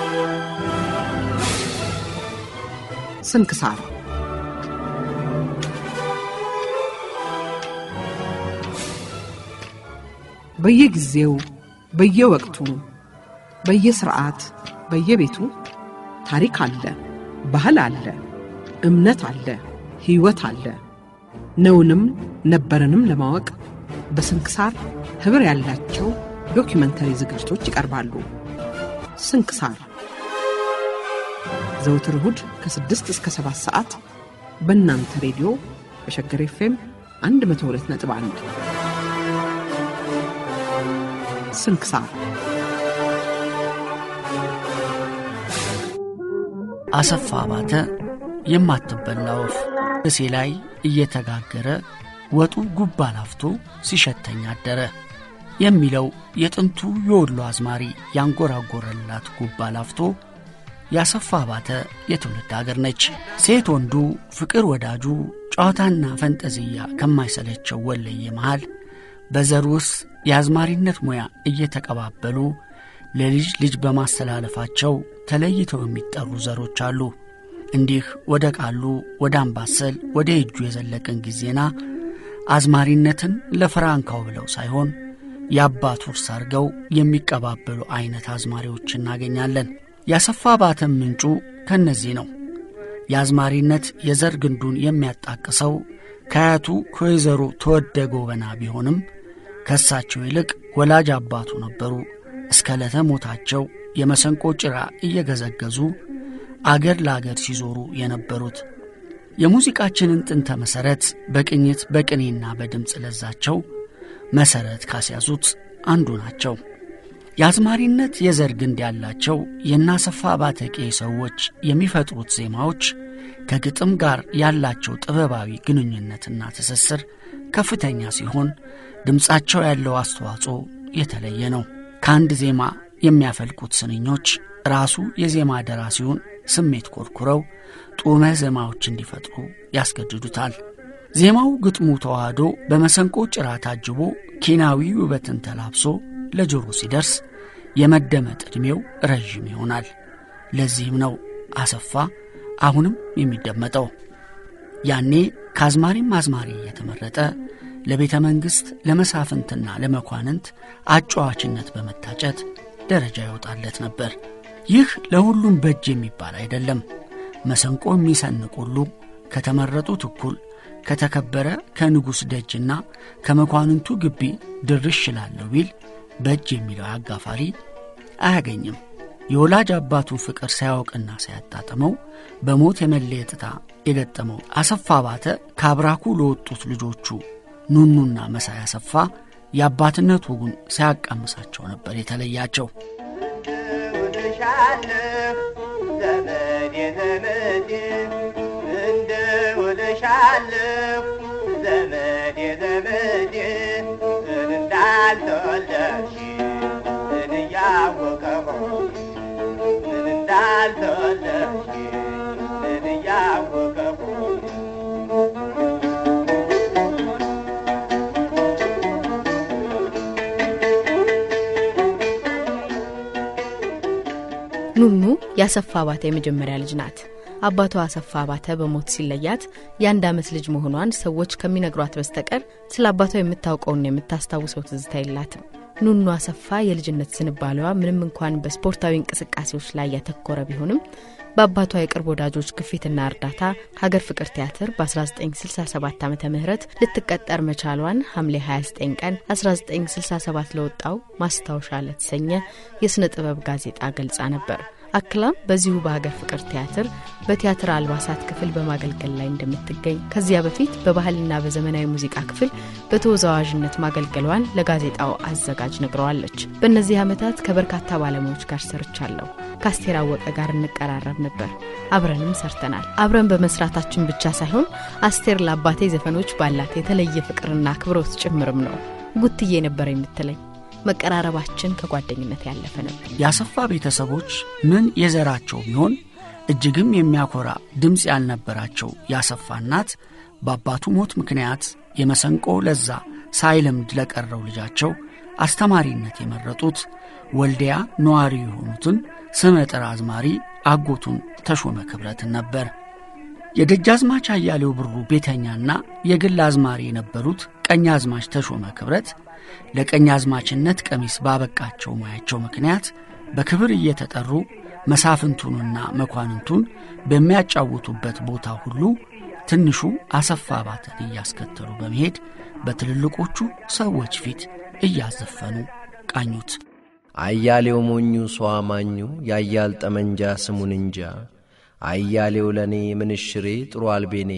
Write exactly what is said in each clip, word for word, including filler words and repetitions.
ስንክሳር በየጊዜው በየወቅቱ በየሥርዓት በየቤቱ ታሪክ አለ፣ ባህል አለ፣ እምነት አለ፣ ሕይወት አለ። ነውንም ነበርንም ለማወቅ በስንክሳር ህብር ያላቸው ዶክመንተሪ ዝግጅቶች ይቀርባሉ። ስንክሳር ዘወትር እሁድ ከስድስት እስከ ሰባት ሰዓት በእናንተ ሬዲዮ በሸገር ኤፍኤም አንድ መቶ ሁለት ነጥብ አንድ ስንክሳር። አሰፋ ባተ የማትበላ ወፍ እሴ ላይ እየተጋገረ ወጡ ጉባ ላፍቶ ሲሸተኛ አደረ የሚለው የጥንቱ የወሎ አዝማሪ ያንጎራጎረላት ጉባ ላፍቶ ያሰፋ ባተ የትውልድ ሀገር ነች። ሴት ወንዱ ፍቅር ወዳጁ ጨዋታና ፈንጠዝያ ከማይሰለቸው ወለየ መሃል በዘሩስ የአዝማሪነት ሙያ እየተቀባበሉ ለልጅ ልጅ በማስተላለፋቸው ተለይተው የሚጠሩ ዘሮች አሉ። እንዲህ ወደ ቃሉ ወደ አምባሰል ወደ እጁ የዘለቀን ጊዜና አዝማሪነትን ለፍራንካው ብለው ሳይሆን ያባቱ ውርስ አርገው የሚቀባበሉ አይነት አዝማሪዎች እናገኛለን። ያሰፋ ባተም ምንጩ ከነዚህ ነው። የአዝማሪነት የዘር ግንዱን የሚያጣቅሰው ከአያቱ ከወይዘሮ ተወደ ጎበና ቢሆንም ከሳቸው ይልቅ ወላጅ አባቱ ነበሩ። እስከ ዕለተ ሞታቸው የመሰንቆ ጭራ እየገዘገዙ አገር ለአገር ሲዞሩ የነበሩት የሙዚቃችንን ጥንተ መሰረት በቅኝት በቅኔና በድምጽ ለዛቸው መሰረት ካስያዙት አንዱ ናቸው። የአዝማሪነት የዘር ግንድ ያላቸው የናሰፋ ባተቄ ሰዎች የሚፈጥሩት ዜማዎች ከግጥም ጋር ያላቸው ጥበባዊ ግንኙነትና ትስስር ከፍተኛ ሲሆን ድምጻቸው ያለው አስተዋጽኦ የተለየ ነው። ከአንድ ዜማ የሚያፈልቁት ስንኞች ራሱ የዜማ ደራሲውን ስሜት ኮርኩረው ጡመ ዜማዎች እንዲፈጥሩ ያስገድዱታል። ዜማው ግጥሙ ተዋህዶ በመሰንቆ ጭራ ታጅቦ ኪናዊ ውበትን ተላብሶ ለጆሮ ሲደርስ የመደመጥ ዕድሜው ረጅም ይሆናል። ለዚህም ነው አሰፋ አሁንም የሚደመጠው። ያኔ ከአዝማሪም አዝማሪ የተመረጠ ለቤተ መንግሥት ለመሳፍንትና ለመኳንንት አጫዋችነት በመታጨት ደረጃ ይወጣለት ነበር። ይህ ለሁሉም በጅ የሚባል አይደለም። መሰንቆ የሚሰንቅ ሁሉ ከተመረጡት እኩል ከተከበረ ከንጉሥ ደጅና ከመኳንንቱ ግቢ ድርሽ ላለው ቢል በጅ የሚለው አጋፋሪ አያገኝም። የወላጅ አባቱን ፍቅር ሳያውቅና ሳያጣጥመው በሞት የመለየት ዕጣ የገጠመው አሰፋ ባተ ከአብራኩ ለወጡት ልጆቹ ኑኑና መሳይ አሰፋ የአባትነት ወጉን ሳያቃምሳቸው ነበር የተለያቸው። ዘመዴ ዘመዴ እንደ ወለሻለሁ ዘመዴ ዘመዴ እንዳልተወለድሽ እንያወቀው እንዳልተወለድሽ እንያወቀው ኑኑ ያሰፋ ባተ የመጀመሪያ ልጅ ናት። አባቷ አሰፋ ባተ በሞት ሲለያት የአንድ ዓመት ልጅ መሆኗን ሰዎች ከሚነግሯት በስተቀር ስለ አባቷ የምታውቀውና የምታስታውሰው ትዝታ የላትም። ኑኑ አሰፋ የልጅነት ዝንባሌዋ ምንም እንኳን በስፖርታዊ እንቅስቃሴዎች ላይ ያተኮረ ቢሆንም በአባቷ የቅርብ ወዳጆች ግፊትና እርዳታ ሀገር ፍቅር ቲያትር በ1967 ዓመተ ምህረት ልትቀጠር መቻሏን ሐምሌ ሃያ ዘጠኝ ቀን አስራ ዘጠኝ ስልሳ ሰባት ለወጣው ማስታወሻ ለተሰኘ የስነ ጥበብ ጋዜጣ ገልጻ ነበር። አክላም በዚሁ በሀገር ፍቅር ቲያትር በቲያትር አልባሳት ክፍል በማገልገል ላይ እንደምትገኝ ከዚያ በፊት በባህልና በዘመናዊ ሙዚቃ ክፍል በተወዛዋዥነት ማገልገሏን ለጋዜጣው አዘጋጅ ነግረዋለች። በእነዚህ ዓመታት ከበርካታ ባለሙያዎች ጋር ሰርቻለሁ። ከአስቴር አወቀ ጋር እንቀራረብ ነበር። አብረንም ሰርተናል። አብረን በመስራታችን ብቻ ሳይሆን አስቴር ለአባቴ ዘፈኖች ባላት የተለየ ፍቅርና አክብሮት ጭምርም ነው ጉትዬ ነበር የምትለኝ። መቀራረባችን ከጓደኝነት ያለፈ ነበር። ያሰፋ ቤተሰቦች ምን የዘራቸው ቢሆን እጅግም የሚያኮራ ድምጽ ያልነበራቸው ያሰፋ እናት በአባቱ ሞት ምክንያት የመሰንቆ ለዛ ሳይለምድ ለቀረው ልጃቸው አስተማሪነት የመረጡት ወልዲያ ነዋሪ የሆኑትን ስመጥር አዝማሪ አጎቱን ተሾመ ክብረትን ነበር። የደጃዝማች አያሌው ብሩ ቤተኛና የግል አዝማሪ የነበሩት ቀኛዝማች ተሾመ ክብረት ለቀኛዝማችነት ቀሚስ ባበቃቸው ሙያቸው ምክንያት በክብር እየተጠሩ መሳፍንቱንና መኳንንቱን በሚያጫውቱበት ቦታ ሁሉ ትንሹ አሰፋ ባተን እያስከተሉ በመሄድ በትልልቆቹ ሰዎች ፊት እያዘፈኑ ቃኙት። አያሌው ሞኙ ሰው አማኙ ያያል ጠመንጃ ስሙን እንጃ አያሌው ለኔ ምንሽሬ ጥሩ አልቤኔ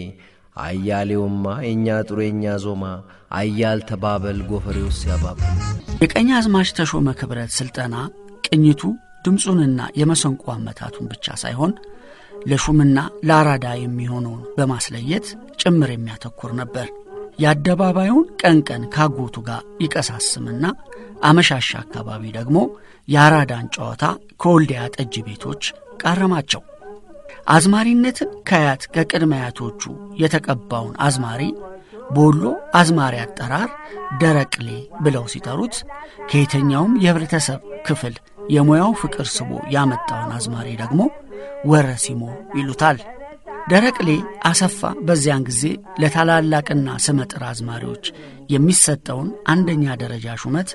አያሌውማ የኛ ጥሩ የኛ ዞማ አያል ተባበል ጎፈሬው ሲያባብ። የቀኛዝማች ተሾመ ክብረት ስልጠና ቅኝቱ ድምጹንና የመሰንቆ አመታቱን ብቻ ሳይሆን ለሹምና ለአራዳ የሚሆነውን በማስለየት ጭምር የሚያተኩር ነበር። ያደባባዩን ቀንቀን ካጎቱ ጋር ይቀሳስምና አመሻሻ አካባቢ ደግሞ የአራዳን ጨዋታ ከወልዲያ ጠጅ ቤቶች ቃረማቸው። አዝማሪነትን ከያት ከቅድመያቶቹ የተቀባውን አዝማሪ በወሎ አዝማሪ አጠራር ደረቅሌ ብለው ሲጠሩት ከየትኛውም የህብረተሰብ ክፍል የሙያው ፍቅር ስቦ ያመጣውን አዝማሪ ደግሞ ወረሲሞ ይሉታል። ደረቅሌ አሰፋ በዚያን ጊዜ ለታላላቅና ስመጥር አዝማሪዎች የሚሰጠውን አንደኛ ደረጃ ሹመት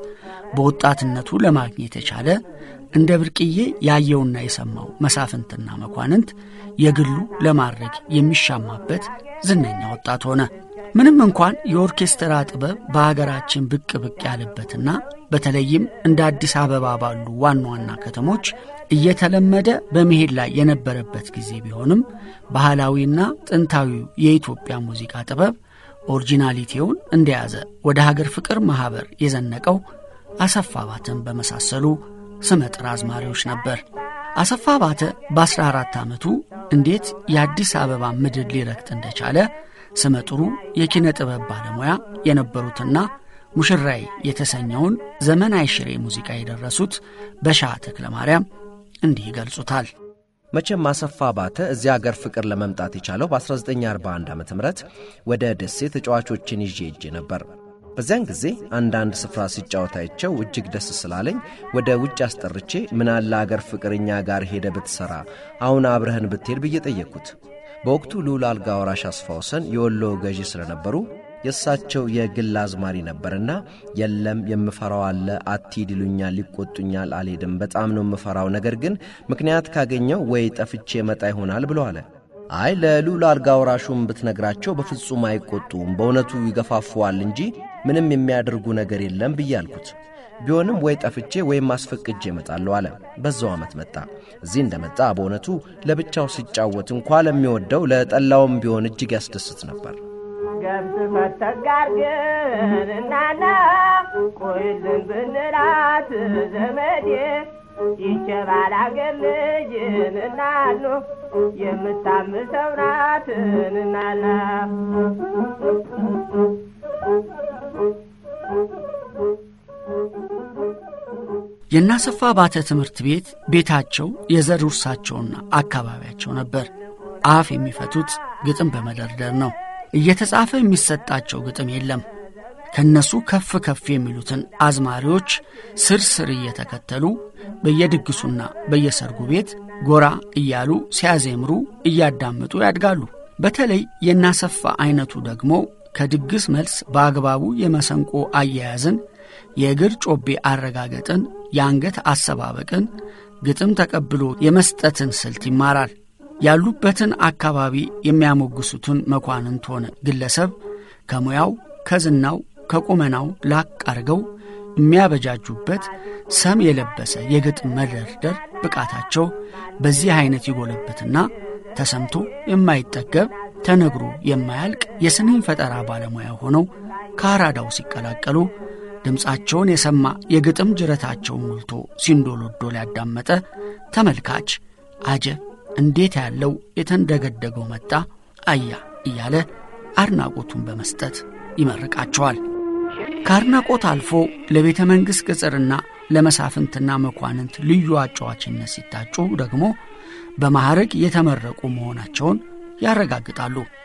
በወጣትነቱ ለማግኘት የቻለ እንደ ብርቅዬ ያየውና የሰማው መሳፍንትና መኳንንት የግሉ ለማድረግ የሚሻማበት ዝነኛ ወጣት ሆነ። ምንም እንኳን የኦርኬስትራ ጥበብ በአገራችን ብቅ ብቅ ያለበትና በተለይም እንደ አዲስ አበባ ባሉ ዋና ዋና ከተሞች እየተለመደ በመሄድ ላይ የነበረበት ጊዜ ቢሆንም ባህላዊና ጥንታዊው የኢትዮጵያ ሙዚቃ ጥበብ ኦሪጂናሊቲውን እንደያዘ ወደ ሀገር ፍቅር ማህበር የዘነቀው አሰፋ ባተን በመሳሰሉ ስመጥር አዝማሪዎች ነበር። አሰፋ ባተ በአስራ አራት ዓመቱ እንዴት የአዲስ አበባ ምድር ሊረግጥ እንደቻለ ስመጥሩ የኪነ ጥበብ ባለሙያ የነበሩትና ሙሽራይ የተሰኘውን ዘመናዊ ሽሬ ሙዚቃ የደረሱት በሻ ተክለ ማርያም እንዲህ ይገልጹታል። መቼም አሰፋ ባተ እዚያ ሀገር ፍቅር ለመምጣት የቻለው በ1941 ዓመተ ምህረት ወደ ደሴ ተጫዋቾችን ይዤ እጄ ነበር። በዚያን ጊዜ አንዳንድ ስፍራ ሲጫወታቸው እጅግ ደስ ስላለኝ ወደ ውጭ አስጠርቼ ምን አለ ሀገር ፍቅርኛ ጋር ሄደ ብትሰራ አሁን አብረህን ብትሄድ ብዬ ጠየቅኩት። በወቅቱ ልዑል አልጋ ወራሽ አስፋውሰን የወሎ ገዢ ስለነበሩ የሳቸው የግል አዝማሪ ነበርና የለም የምፈራው አለ አትሂድ ይሉኛል፣ ይቆጡኛል፣ አልሄድም፣ በጣም ነው የምፈራው፣ ነገር ግን ምክንያት ካገኘው ወይ ጠፍቼ መጣ ይሆናል ብሎ አለ። አይ ለልዑል አልጋ ወራሹም ብትነግራቸው በፍጹም አይቆጡም፣ በእውነቱ ይገፋፉዋል እንጂ ምንም የሚያደርጉ ነገር የለም ብያልኩት። ቢሆንም ወይ ጠፍቼ ወይም አስፈቅጄ እመጣለሁ አለ። በዛው ዓመት መጣ። እዚህ እንደመጣ በእውነቱ ለብቻው ሲጫወት እንኳን ለሚወደው ለጠላውም ቢሆን እጅግ ያስደስት ነበር። ገብስ ፈተጋር ግን እናና ቆይልን ብንላት ዘመዴ ይቸባል አገር ልጅን እናሉ የምታምሰው ናት እናና የናሰፋ ባተ ትምህርት ቤት ቤታቸው የዘር ውርሳቸውና አካባቢያቸው ነበር። አፍ የሚፈቱት ግጥም በመደርደር ነው። እየተጻፈ የሚሰጣቸው ግጥም የለም። ከነሱ ከፍ ከፍ የሚሉትን አዝማሪዎች ስር ስር እየተከተሉ በየድግሱና በየሰርጉ ቤት ጎራ እያሉ ሲያዜምሩ እያዳመጡ ያድጋሉ። በተለይ የናሰፋ አይነቱ ደግሞ ከድግስ መልስ በአግባቡ የመሰንቆ አያያዝን፣ የእግር ጮቤ አረጋገጥን፣ የአንገት አሰባበቅን፣ ግጥም ተቀብሎ የመስጠትን ስልት ይማራል። ያሉበትን አካባቢ የሚያሞግሱትን መኳንንት ሆነ ግለሰብ ከሙያው ከዝናው ከቁመናው ላቅ አርገው የሚያበጃጁበት ሰም የለበሰ የግጥም መደርደር ብቃታቸው በዚህ አይነት ይጎለበትና ተሰምቶ የማይጠገብ ተነግሮ የማያልቅ የስንኝ ፈጠራ ባለሙያ ሆነው ከአራዳው ሲቀላቀሉ ድምጻቸውን የሰማ የግጥም ጅረታቸው ሞልቶ ሲንዶሎዶል ያዳመጠ ተመልካች አጀብ እንዴት ያለው የተንደገደገው መጣ አያ እያለ አድናቆቱን በመስጠት ይመርቃቸዋል። ከአድናቆት አልፎ ለቤተ መንግሥት ቅጽርና ለመሳፍንትና መኳንንት ልዩ አጫዋችነት ሲታጩ ደግሞ በማዕረግ የተመረቁ መሆናቸውን ያረጋግጣሉ።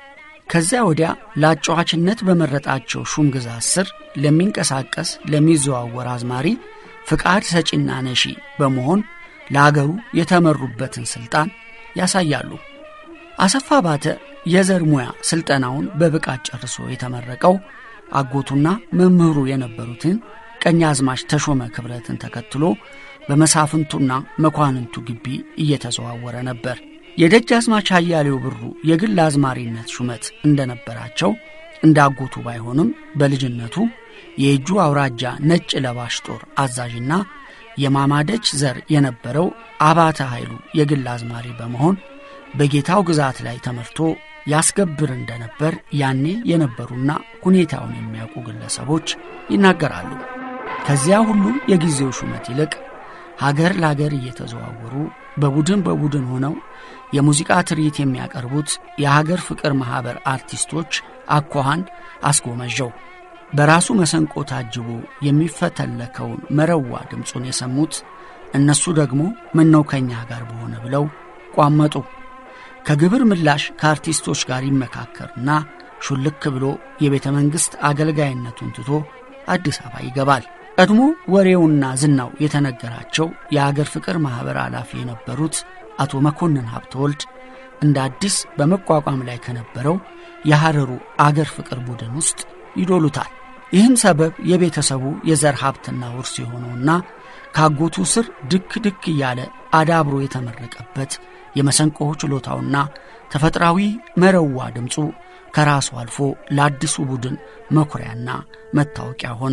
ከዚያ ወዲያ ለአጫዋችነት በመረጣቸው ሹም ግዛት ስር ለሚንቀሳቀስ ለሚዘዋወር አዝማሪ ፍቃድ ሰጪና ነሺ በመሆን ለአገሩ የተመሩበትን ስልጣን ያሳያሉ። አሰፋ ባተ የዘር ሙያ ስልጠናውን በብቃት ጨርሶ የተመረቀው አጎቱና መምህሩ የነበሩትን ቀኛዝማች ተሾመ ክብረትን ተከትሎ በመሳፍንቱና መኳንንቱ ግቢ እየተዘዋወረ ነበር። የደጃዝማች አያሌው ብሩ የግል አዝማሪነት ሹመት እንደነበራቸው እንዳጎቱ ባይሆንም በልጅነቱ የእጁ አውራጃ ነጭ ለባሽ ጦር አዛዥና የማማደች ዘር የነበረው አባተ ኃይሉ የግል አዝማሪ በመሆን በጌታው ግዛት ላይ ተመርቶ ያስገብር እንደነበር ያኔ የነበሩና ሁኔታውን የሚያውቁ ግለሰቦች ይናገራሉ። ከዚያ ሁሉ የጊዜው ሹመት ይልቅ ሀገር ለሀገር እየተዘዋወሩ በቡድን በቡድን ሆነው የሙዚቃ ትርኢት የሚያቀርቡት የሀገር ፍቅር ማህበር አርቲስቶች አኳኋን አስጎመጀው። በራሱ መሰንቆ ታጅቦ የሚፈተለከውን መረዋ ድምፁን የሰሙት እነሱ ደግሞ ምነው ከኛ ጋር በሆነ ብለው ቋመጡ። ከግብር ምላሽ ከአርቲስቶች ጋር ይመካከርና ሹልክ ብሎ የቤተ መንግሥት አገልጋይነቱን ትቶ አዲስ አበባ ይገባል። ቀድሞ ወሬውና ዝናው የተነገራቸው የሀገር ፍቅር ማህበር ኃላፊ የነበሩት አቶ መኮንን ሀብተወልድ እንደ አዲስ በመቋቋም ላይ ከነበረው የሐረሩ አገር ፍቅር ቡድን ውስጥ ይዶሉታል። ይህም ሰበብ የቤተሰቡ የዘር ሀብትና ውርስ የሆነውና ካጎቱ ስር ድክ ድክ እያለ አዳብሮ የተመረቀበት የመሰንቆ ችሎታውና ተፈጥራዊ መረዋ ድምፁ ከራሱ አልፎ ለአዲሱ ቡድን መኩሪያና መታወቂያ ሆነ።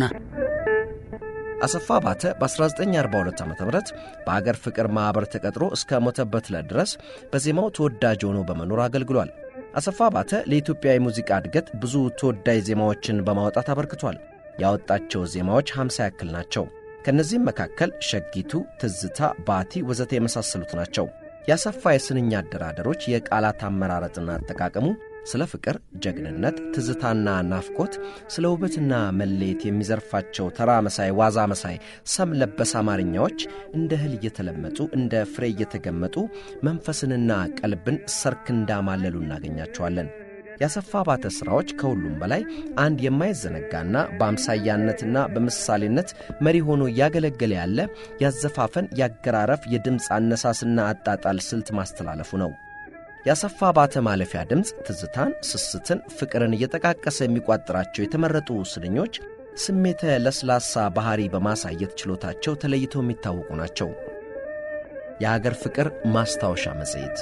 አሰፋ ባተ በ1942 ዓ.ም በአገር ፍቅር ማህበር ተቀጥሮ እስከ ሞተበት ድረስ በዜማው ተወዳጅ ሆኖ በመኖር አገልግሏል። አሰፋ ባተ ለኢትዮጵያ የሙዚቃ እድገት ብዙ ተወዳጅ ዜማዎችን በማውጣት አበርክቷል። ያወጣቸው ዜማዎች ሃምሳ ያክል ናቸው። ከነዚህም መካከል ሸጊቱ፣ ትዝታ፣ ባቲ ወዘተ የመሳሰሉት ናቸው። ያሰፋ የስንኛ አደራደሮች የቃላት አመራረጥና አጠቃቀሙ ስለ ፍቅር፣ ጀግንነት፣ ትዝታና ናፍቆት፣ ስለ ውበትና መለየት የሚዘርፋቸው ተራ መሳይ ዋዛ መሳይ ሰም ለበስ አማርኛዎች እንደ እህል እየተለመጡ እንደ ፍሬ እየተገመጡ መንፈስንና ቀልብን ሰርክ እንዳማለሉ እናገኛቸዋለን። ያሰፋ ባተ ሥራዎች ከሁሉም በላይ አንድ የማይዘነጋና በአምሳያነትና በምሳሌነት መሪ ሆኖ ያገለገለ ያለ ያዘፋፈን፣ ያገራረፍ፣ የድምፅ አነሳስና አጣጣል ስልት ማስተላለፉ ነው። ያሰፋ ባተ ማለፊያ ድምፅ ትዝታን፣ ስስትን፣ ፍቅርን እየተቃቀሰ የሚቋጥራቸው የተመረጡ ስንኞች ስሜተ ለስላሳ ባህሪ በማሳየት ችሎታቸው ተለይተው የሚታወቁ ናቸው። የሀገር ፍቅር ማስታወሻ መጽሔት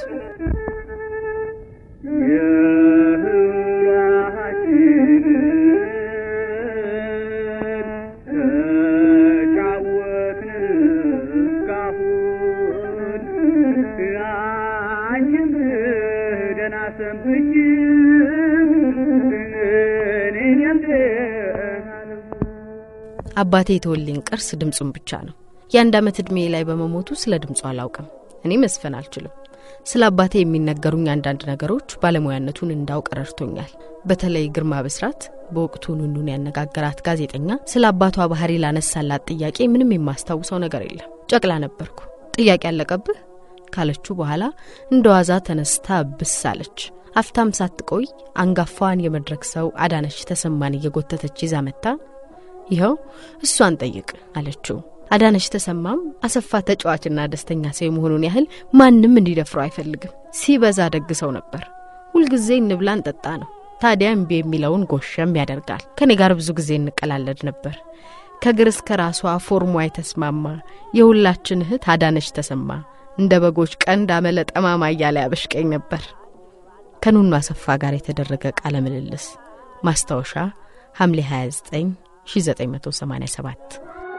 አባቴ የተወልኝ ቅርስ ድምጹን ብቻ ነው። የአንድ ዓመት ዕድሜ ላይ በመሞቱ ስለ ድምጹ አላውቅም። እኔ መስፈን አልችልም። ስለ አባቴ የሚነገሩኝ አንዳንድ ነገሮች ባለሙያነቱን እንዳውቅ ረድቶኛል። በተለይ ግርማ በስራት በወቅቱ ኑኑን ያነጋገራት ጋዜጠኛ ስለ አባቷ ባህሪ ላነሳላት ጥያቄ ምንም የማስታውሰው ነገር የለም። ጨቅላ ነበርኩ። ጥያቄ አለቀብህ ካለችው በኋላ እንደዋዛ ተነስታ ብሳለች። አፍታም ሳትቆይ አንጋፋዋን የመድረክ ሰው አዳነች ተሰማን እየጎተተች ይዛ መጣ። ይኸው እሷን ጠይቅ አለችው። አዳነች ተሰማም አሰፋ ተጫዋችና ደስተኛ ሰው መሆኑን ያህል ማንንም እንዲደፍረው አይፈልግም። ሲበዛ ደግ ሰው ነበር። ሁሉ ጊዜ እንብላን ጠጣ ነው። ታዲያ እምቢ የሚለውን ጎሸም ያደርጋል። ከኔ ጋር ብዙ ጊዜ እንቀላለድ ነበር። ከግር እስከ ራሷ ፎርሟ የተስማማ የሁላችን እህት አዳነች ተሰማ እንደ በጎች ቀንድ አመለ ጠማማ እያለ ያበሽቀኝ ነበር። ከኑኑ አሰፋ ጋር የተደረገ ቃለ ምልልስ ማስታወሻ ሐምሌ ሃያ ዘጠኝ ሺህ ዘጠኝ መቶ ሰማንያ ሰባት።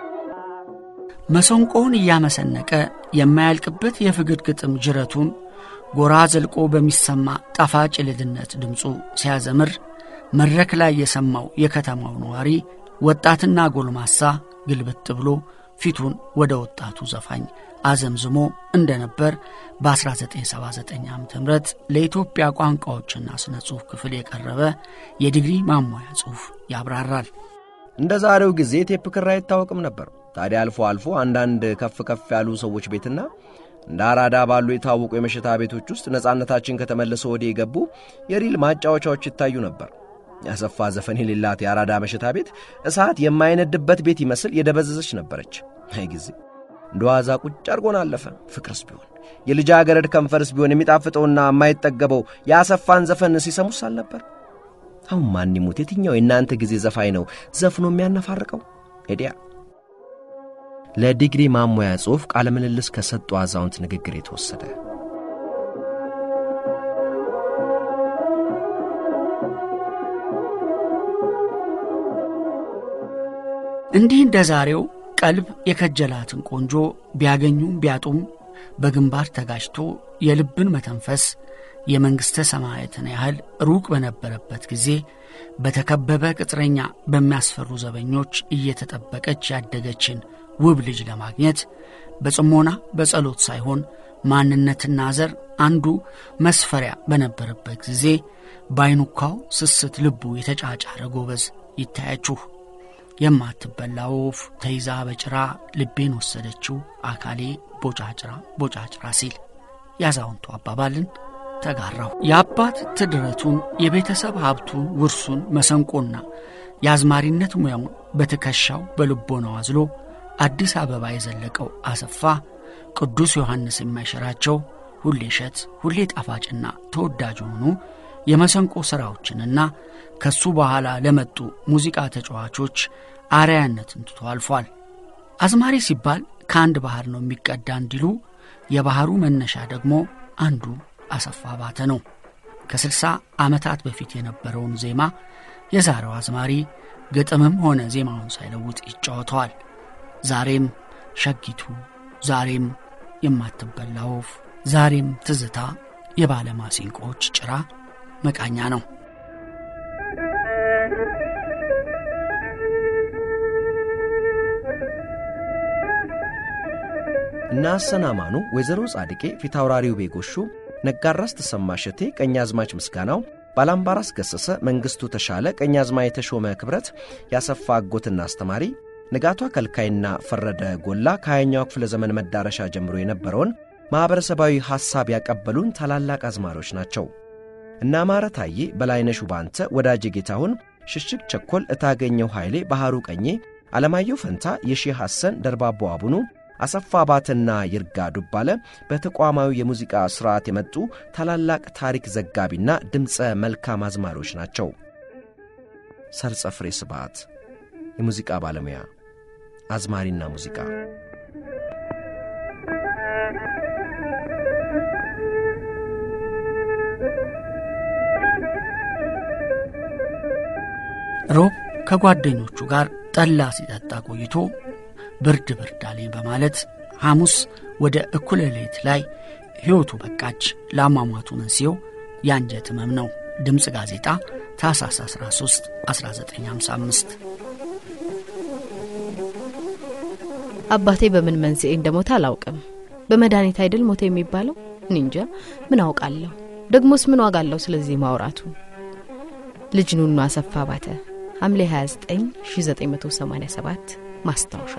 መሰንቆውን እያመሰነቀ የማያልቅበት የፍግድ ግጥም ጅረቱን ጎራ ዘልቆ በሚሰማ ጣፋጭ ልድነት ድምፁ ሲያዘምር መድረክ ላይ የሰማው የከተማው ነዋሪ ወጣትና ጎልማሳ ግልብጥ ብሎ ፊቱን ወደ ወጣቱ ዘፋኝ አዘምዝሞ እንደነበር በ1979 ዓመተ ምህረት ለኢትዮጵያ ቋንቋዎችና ስነ ጽሑፍ ክፍል የቀረበ የዲግሪ ማሟያ ጽሑፍ ያብራራል። እንደ ዛሬው ጊዜ ቴፕ ክር አይታወቅም ነበር። ታዲያ አልፎ አልፎ አንዳንድ ከፍ ከፍ ያሉ ሰዎች ቤትና እንደ አራዳ ባሉ የታወቁ የመሸታ ቤቶች ውስጥ ነጻነታችን ከተመለሰ ወዲህ የገቡ የሪል ማጫወቻዎች ይታዩ ነበር። ያሰፋ ዘፈን የሌላት የአራዳ መሸታ ቤት እሳት የማይነድበት ቤት ይመስል የደበዘዘች ነበረች። አይ ጊዜ እንደዋዛ ቁጭ አርጎን አለፈ። ፍቅርስ ቢሆን የልጃገረድ ከንፈርስ ቢሆን የሚጣፍጠውና የማይጠገበው ያሰፋን ዘፈን ሲሰሙስ አልነበር? አሁን ማን ይሙት የትኛው የናንተ ጊዜ ዘፋኝ ነው ዘፍኖ የሚያነፋርቀው? ኤዲያ ለዲግሪ ማሞያ ጽሑፍ ቃለ ምልልስ ከሰጡ አዛውንት ንግግር የተወሰደ። እንዲህ እንደ ዛሬው ቀልብ የከጀላትን ቆንጆ ቢያገኙም ቢያጡም በግንባር ተጋጭቶ የልብን መተንፈስ የመንግስተ ሰማያትን ያህል ሩቅ በነበረበት ጊዜ በተከበበ ቅጥረኛ በሚያስፈሩ ዘበኞች እየተጠበቀች ያደገችን ውብ ልጅ ለማግኘት በጽሞና በጸሎት ሳይሆን ማንነትና ዘር አንዱ መስፈሪያ በነበረበት ጊዜ ባይኑካው ስስት ልቡ የተጫጫረ ጎበዝ ይታያችሁ። የማትበላ ወፍ ተይዛ በጭራ ልቤን ወሰደችው አካሌ ቦጫጭራ ቦጫጭራ ሲል ያዛውንቱ አባባልን ተጋራው። የአባት ትድረቱን የቤተሰብ ሀብቱን ውርሱን መሰንቆና የአዝማሪነት ሙያውን በትከሻው በልቦናው አዝሎ አዲስ አበባ የዘለቀው አሰፋ ቅዱስ ዮሐንስ የማይሽራቸው ሁሌ ሸት ሁሌ ጣፋጭና ተወዳጅ ሆኑ የመሰንቆ ሥራዎችንና ከሱ በኋላ ለመጡ ሙዚቃ ተጫዋቾች አርያነትን ትቶ አልፏል። አዝማሪ ሲባል ከአንድ ባህር ነው የሚቀዳ እንዲሉ የባህሩ መነሻ ደግሞ አንዱ አሰፋ ባተ ነው። ከስልሳ ዓመታት በፊት የነበረውን ዜማ የዛሬው አዝማሪ ግጥምም ሆነ ዜማውን ሳይለውጥ ይጫወተዋል። ዛሬም ሸጊቱ፣ ዛሬም የማትበላ ወፍ፣ ዛሬም ትዝታ የባለማሲንቆች ጭራ መቃኛ ነው። እናሰናማኑ ወይዘሮ ጻድቄ ፊታውራሪው ቤጎሹ ነጋራስ ተሰማሸቴ ቀኛዝማች ምስጋናው ባላምባራስ ገሰሰ መንግስቱ ተሻለ ቀኛዝማች ተሾመ ክብረት ያሰፋ አጎትና አስተማሪ ንጋቷ ከልካይና ፈረደ ጎላ ከሃያኛው ክፍለ ዘመን መዳረሻ ጀምሮ የነበረውን ማህበረሰባዊ ሐሳብ ያቀበሉን ታላላቅ አዝማሪዎች ናቸው። እና ማረታዬ በላይነሽ ባንተ ወዳጅ ጌታሁን ሽሽግ ቸኮል እታገኘው ኃይሌ ባህሩ ቀኜ ዓለማየሁ ፈንታ የሺህ ሐሰን ደርባቦ አቡኑ አሰፋ ባተና ይርጋ ዱባለ በተቋማዊ የሙዚቃ ሥርዓት የመጡ ታላላቅ ታሪክ ዘጋቢና ድምጸ መልካም አዝማሪዎች ናቸው። ሰርጸ ፍሬ ስብሐት የሙዚቃ ባለሙያ አዝማሪና ሙዚቃ ሮብ ከጓደኞቹ ጋር ጠላ ሲጠጣ ቆይቶ ብርድ ብርድ አለኝ በማለት ሐሙስ ወደ እኩለ ሌሊት ላይ ሕይወቱ በቃች። ለአሟሟቱ መንስኤው የአንጀት ህመም ነው። ድምጽ ጋዜጣ ታኅሳስ አስራ ሦስት አስራ ዘጠኝ ሃምሳ አምስት። አባቴ በምን መንስኤ እንደሞተ አላውቅም። በመድኃኒት አይደል ሞተ የሚባለው? እንጃ ምን አውቃለሁ። ደግሞስ ምን ዋጋ አለው ስለዚህ ማውራቱ? ልጅ ኑኑ አሰፋ ባተ ሐምሌ ሃያ ዘጠኝ ሺህ ዘጠኝ መቶ ሰማንያ ሰባት ማስታወሻ።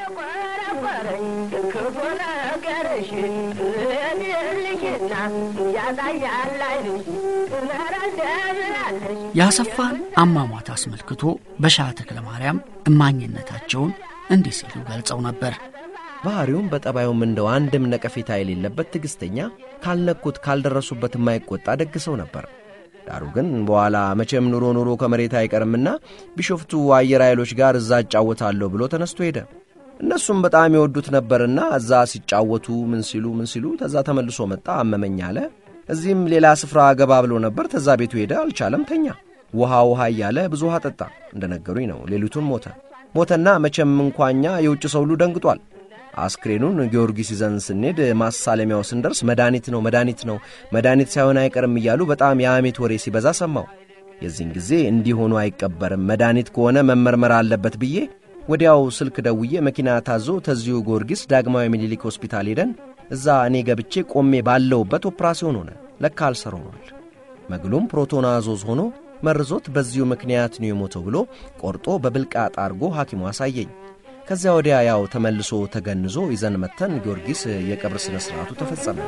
ያሰፋን አሟሟት አስመልክቶ በሻህ ተክለ ማርያም እማኝነታቸውን እንዲህ ሲሉ ገልጸው ነበር። ባህሪውም በጠባዩም እንደው አንድም ነቀፌታ የሌለበት ትዕግስተኛ፣ ካልነኩት ካልደረሱበት የማይቆጣ ደግ ሰው ነበር። ዳሩ ግን በኋላ መቼም ኑሮ ኑሮ ከመሬት አይቀርምና ቢሾፍቱ አየር ኃይሎች ጋር እዛ ጫወታለሁ ብሎ ተነስቶ ሄደ። እነሱም በጣም ይወዱት ነበርና እዛ ሲጫወቱ ምን ሲሉ ምን ሲሉ ተዛ ተመልሶ መጣ። አመመኝ አለ። እዚህም ሌላ ስፍራ ገባ ብሎ ነበር። ተዛ ቤቱ ሄደ። አልቻለም፣ ተኛ። ውሃ ውሃ እያለ ብዙ ውሃ ጠጣ። እንደነገሩኝ ነው። ሌሊቱን ሞተ። ሞተና መቼም እንኳኛ የውጭ ሰው ሁሉ ደንግጧል። አስክሬኑን ጊዮርጊስ ይዘን ስንሄድ ማሳለሚያው ስንደርስ መድኃኒት ነው መድኃኒት ነው መድኃኒት ሳይሆን አይቀርም እያሉ በጣም የአሜት ወሬ ሲበዛ ሰማው። የዚህን ጊዜ እንዲህ ሆኖ አይቀበርም፣ መድኃኒት ከሆነ መመርመር አለበት ብዬ ወዲያው ስልክ ደውዬ መኪና ታዞ ተዚሁ ጊዮርጊስ ዳግማዊ ምኒልክ ሆስፒታል ሄደን እዛ እኔ ገብቼ ቆሜ ባለውበት ኦፕራሲዮን ሆነ። ለካ አልሰራውል። መግሉም ፕሮቶናዞዝ ሆኖ መርዞት በዚሁ ምክንያት ነው የሞተው ብሎ ቆርጦ በብልቃጥ አርጎ ሐኪሙ አሳየኝ። ከዚያ ወዲያ ያው ተመልሶ ተገንዞ ይዘን መተን ጊዮርጊስ የቀብር ስነ ስርዓቱ ተፈጸመ።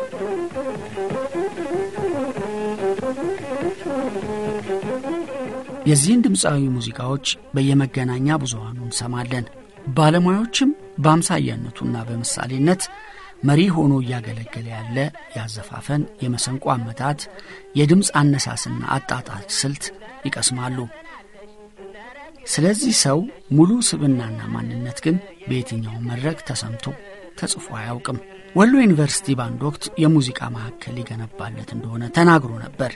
የዚህን ድምፃዊ ሙዚቃዎች በየመገናኛ ብዙሃኑ እንሰማለን። ባለሙያዎችም በአምሳያነቱና በምሳሌነት መሪ ሆኖ እያገለገለ ያለ ያዘፋፈን የመሰንቆ አመታት የድምፅ አነሳስና አጣጣል ስልት ይቀስማሉ። ስለዚህ ሰው ሙሉ ስብናና ማንነት ግን በየትኛው መድረክ ተሰምቶ ተጽፎ አያውቅም። ወሎ ዩኒቨርሲቲ ባንድ ወቅት የሙዚቃ ማዕከል ሊገነባለት እንደሆነ ተናግሮ ነበር።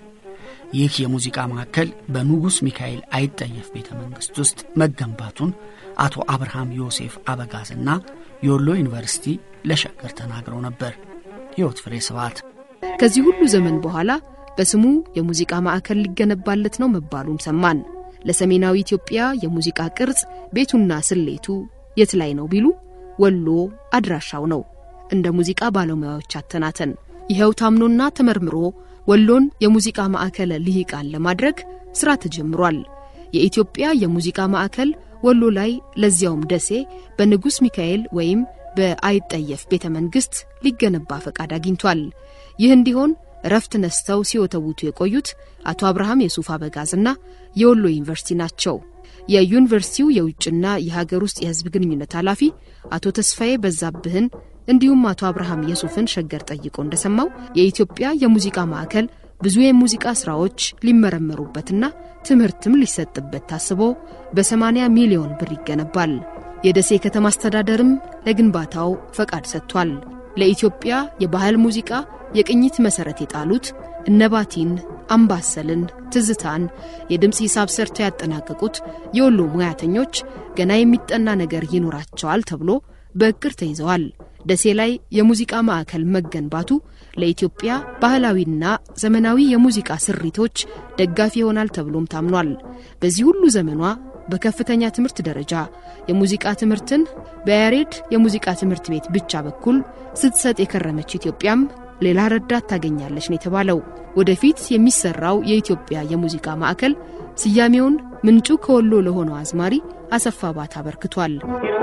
ይህ የሙዚቃ ማዕከል በንጉስ ሚካኤል አይጠየፍ ቤተ መንግስት ውስጥ መገንባቱን አቶ አብርሃም ዮሴፍ አበጋዝና የወሎ ዩኒቨርሲቲ ለሸገር ተናግረው ነበር። ሕይወት ፍሬ ስብሐት ከዚህ ሁሉ ዘመን በኋላ በስሙ የሙዚቃ ማዕከል ሊገነባለት ነው መባሉን ሰማን። ለሰሜናዊ ኢትዮጵያ የሙዚቃ ቅርጽ ቤቱና ስሌቱ የት ላይ ነው ቢሉ ወሎ አድራሻው ነው። እንደ ሙዚቃ ባለሙያዎች አተናተን ይሄው ታምኖና ተመርምሮ ወሎን የሙዚቃ ማዕከል ልሂቃን ለማድረግ ስራ ተጀምሯል። የኢትዮጵያ የሙዚቃ ማዕከል ወሎ ላይ ለዚያውም ደሴ በንጉስ ሚካኤል ወይም በአይጠየፍ ቤተ መንግስት ሊገነባ ፈቃድ አግኝቷል። ይህ እንዲሆን ረፍት ነስተው ሲወተውቱ የቆዩት አቶ አብርሃም የሱፍ አበጋዝና የወሎ ዩኒቨርሲቲ ናቸው። የዩኒቨርሲቲው የውጭና የሀገር ውስጥ የህዝብ ግንኙነት ኃላፊ አቶ ተስፋዬ በዛብህን እንዲሁም አቶ አብርሃም የሱፍን ሸገር ጠይቆ እንደሰማው የኢትዮጵያ የሙዚቃ ማዕከል ብዙ የሙዚቃ ስራዎች ሊመረመሩበትና ትምህርትም ሊሰጥበት ታስቦ በ80 ሚሊዮን ብር ይገነባል። የደሴ ከተማ አስተዳደርም ለግንባታው ፈቃድ ሰጥቷል። ለኢትዮጵያ የባህል ሙዚቃ የቅኝት መሰረት የጣሉት እነባቲን፣ አምባሰልን፣ ትዝታን የድምጽ ሂሳብ ሰርተው ያጠናቀቁት የወሎ ሙያተኞች ገና የሚጠና ነገር ይኖራቸዋል ተብሎ በእቅድ ተይዘዋል። ደሴ ላይ የሙዚቃ ማዕከል መገንባቱ ለኢትዮጵያ ባህላዊና ዘመናዊ የሙዚቃ ስሪቶች ደጋፊ ይሆናል ተብሎም ታምኗል። በዚህ ሁሉ ዘመኗ በከፍተኛ ትምህርት ደረጃ የሙዚቃ ትምህርትን በያሬድ የሙዚቃ ትምህርት ቤት ብቻ በኩል ስትሰጥ የከረመች ኢትዮጵያም ሌላ ረዳት ታገኛለች ነው የተባለው። ወደፊት የሚሰራው የኢትዮጵያ የሙዚቃ ማዕከል ስያሜውን ምንጩ ከወሎ ለሆነው አዝማሪ አሰፋ ባታ አበርክቷል።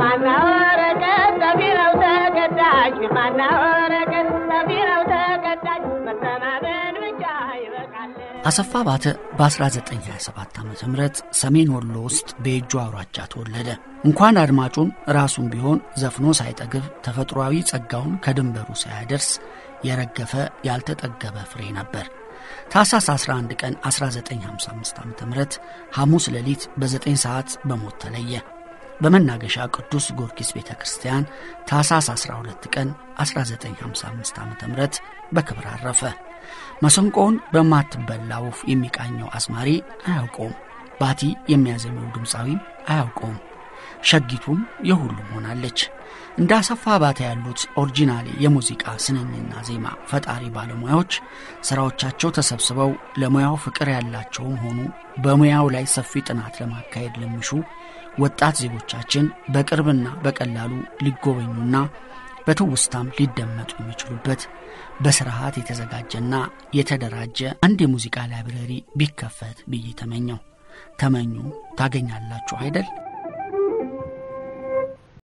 አሰፋ ባተ በ1927 ዓመተ ምህረት ሰሜን ወሎ ውስጥ በእጁ አውራጃ ተወለደ። እንኳን አድማጩን ራሱን ቢሆን ዘፍኖ ሳይጠግብ ተፈጥሯዊ ጸጋውን ከድንበሩ ሳያደርስ የረገፈ ያልተጠገበ ፍሬ ነበር። ታኅሳስ አስራ አንድ ቀን አስራ ዘጠኝ ሃምሳ አምስት ዓመተ ምህረት ሐሙስ ሌሊት በዘጠኝ ሰዓት በሞት ተለየ። በመናገሻ ቅዱስ ጊዮርጊስ ቤተክርስቲያን ታኅሳስ አስራ ሁለት ቀን አስራ ዘጠኝ ሃምሳ አምስት ዓመተ ምህረት በክብር አረፈ። መሰንቆውን በማትበላ ወፍ የሚቃኘው አዝማሪ አያውቀውም። ባቲ የሚያዘመው ድምፃዊ አያውቀውም። ሸጊቱም የሁሉም ሆናለች። እንደ አሰፋ ባተ ያሉት ኦሪጂናሊ የሙዚቃ ስንኝና ዜማ ፈጣሪ ባለሙያዎች ስራዎቻቸው ተሰብስበው ለሙያው ፍቅር ያላቸውም ሆኑ በሙያው ላይ ሰፊ ጥናት ለማካሄድ ለሚሹ ወጣት ዜጎቻችን በቅርብና በቀላሉ ሊጎበኙና በትውስታም ሊደመጡ የሚችሉበት በስርዓት የተዘጋጀና የተደራጀ አንድ የሙዚቃ ላይብረሪ ቢከፈት ብዬ ተመኘው። ተመኙ ታገኛላችሁ አይደል?